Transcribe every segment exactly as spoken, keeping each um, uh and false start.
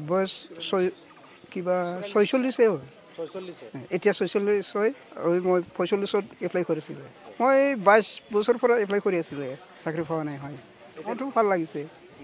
বয়স কিবা ছয়চল্লিছে হয় এতিয়া ছয়চল্লিছ হয় আৰু মই পঁয়চল্লিছত এপ্লাই কৰিছিলোঁ মই বাইছ বছৰ পৰা এপ্লাই কৰি আছিলে চাকৰি পোৱা নাই হয় মোৰতো ভাল লাগিছে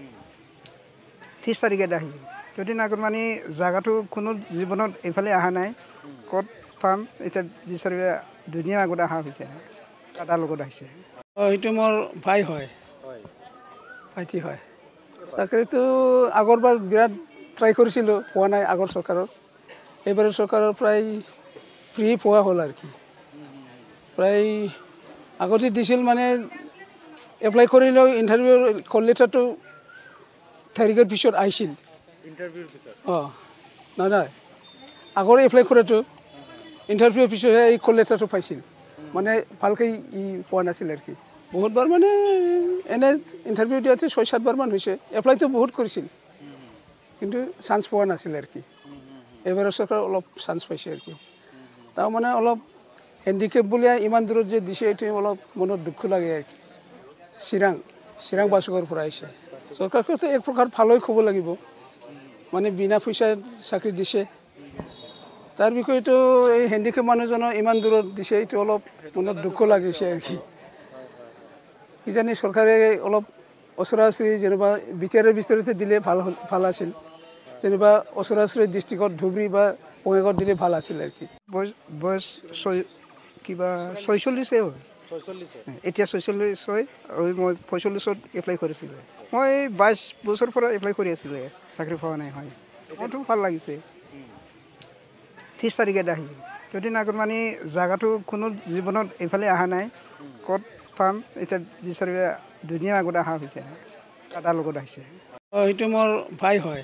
ত্ৰিছ তাৰিখে আহিল দুদিন আগত মানে জাগাটো কোনো জীৱনত এইফালে অহা নাই ক'ত পাম এতিয়া বিচাৰিব দুদিন আগত অহা হৈছে দাদাৰ লগত আহিছে এইটো মোৰ ভাই হয় ভাইটি হয় চাকৰিটো আগৰবাৰ বিৰাট ট্ৰাই কৰিছিলোঁ পোৱা নাই আগৰ চৰকাৰৰ এইবাৰ চৰকাৰৰ প্ৰায় ফ্ৰী পোৱা হ'ল আৰু কি প্ৰায় আগতে দিছিল মানে এপ্লাই কৰিলেও ইণ্টাৰভিউৰ কল লেটাৰটো তাৰিখৰ পিছত আহিছিল ইণ্টাৰভিউৰ পিছত অঁ নহয় নহয় আগৰ এপ্লাই কৰাটো ইণ্টাৰভিউৰ পিছতহে এই কল লেটাৰটো পাইছিল মানে ভালকৈ ই পোৱা নাছিল আৰু কি বহুতবাৰ মানে এনে ইণ্টাৰভিউ দিয়াতে ছয় সাতবাৰমান হৈছে এপ্লাইটো বহুত কৰিছিল কিন্তু চান্স পোৱা নাছিল আৰু কি এইবাৰ চৰকাৰ অলপ চান্স পাইছে আৰু কি তাৰ মানে অলপ হেণ্ডিকেপ বুলিয়ে ইমান দূৰত যে দিছে এইটো অলপ মনত দুখ লাগে আৰু কি চিৰাং চিৰাং বাছকৰ পৰা আহিছে চৰকাৰকতো এক প্ৰকাৰ ভালেই ক'ব লাগিব মানে বিনা পইচাৰ চাকৰি দিছে তাৰ বিষয়েতো এই হেণ্ডিকেপ মানুহজনৰ ইমান দূৰত দিছে এইটো অলপ মনত দুখ লাগিছে আৰু কি কিজানি চৰকাৰে অলপ ওচৰা ওচৰি যেনিবা বি টি আৰৰ ভিতৰতে দিলে ভাল ভাল আছিল যেনিবা ওচৰা ওচৰি ডিষ্ট্ৰিক্টত ধুবুৰী বা বঙাইগাঁৱত দিলে ভাল আছিল আৰু কি বয়স কিবা ছয়চল্লিছে হয় এতিয়া ছয়চল্লিছ হয় আৰু মই পঁয়চল্লিছত এপ্লাই কৰিছিলোঁ মই বাইছ বছৰ পৰা এপ্লাই কৰি আছিলে চাকৰি পোৱা নাই হয় মোৰতো ভাল লাগিছে ত্ৰিছ তাৰিখে আহিল দুদিন আগত মানে জাগাটো কোনো জীৱনত এইফালে অহা নাই ক'ত পাম এতিয়া বিচাৰিব দুদিন আগত অহা হৈছে দাদাৰ লগত আহিছে এইটো মোৰ ভাই হয়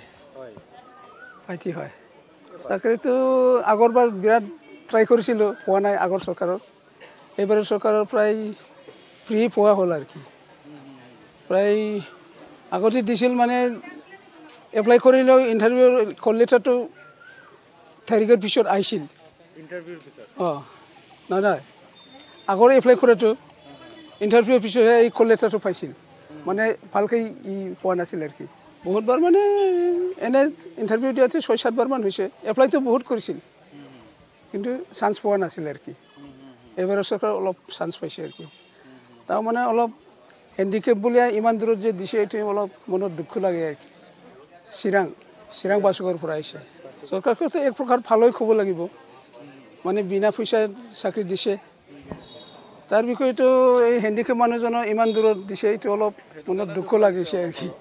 ভাইটি হয় চাকৰিটো আগৰবাৰ বিৰাট ট্ৰাই কৰিছিলোঁ পোৱা নাই আগৰ চৰকাৰৰ এইবাৰ চৰকাৰৰ প্ৰায় ফ্ৰী পোৱা হ'ল আৰু কি প্ৰায় আগতে দিছিল মানে এপ্লাই কৰিলেও ইণ্টাৰভিউৰ কল লেটাৰটো তাৰিখৰ পিছত আহিছিল ইণ্টাৰভিউৰ পিছত অঁ নহয় নহয় আগৰ এপ্লাই কৰাটো ইণ্টাৰভিউৰ পিছতহে এই কল লেটাৰটো পাইছিল মানে ভালকৈ ই পোৱা নাছিল আৰু কি বহুতবাৰ মানে এনে ইণ্টাৰভিউ দিয়াতে ছয় সাতবাৰমান হৈছে এপ্লাইটো বহুত কৰিছিল কিন্তু চান্স পোৱা নাছিল আৰু কি এইবাৰ চৰকাৰ অলপ চান্স পাইছে আৰু কি তাৰ মানে অলপ হেণ্ডিকেপ বুলিয়ে ইমান দূৰত যে দিছে এইটো অলপ মনত দুখ লাগে আৰু কি চিৰাং চিৰাং বাছকৰ পৰা আহিছে চৰকাৰকতো এক প্ৰকাৰ ভালেই ক'ব লাগিব মানে বিনা পইচাৰ চাকৰি দিছে তাৰ বিষয়েতো এই হেণ্ডিকেপ মানুহজনৰ ইমান দূৰত দিছে এইটো অলপ মনত দুখ লাগিছে আৰু কি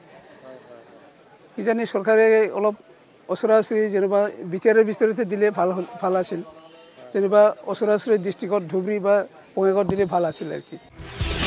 কিজানি চৰকাৰে অলপ ওচৰা ওচৰি যেনিবা বি টি আৰৰ ভিতৰতে দিলে ভাল ভাল আছিল যেনিবা ওচৰা ওচৰি ডিষ্ট্ৰিক্টত ধুবুৰী বা বঙাইগাঁৱত দিলে ভাল আছিল আৰু কি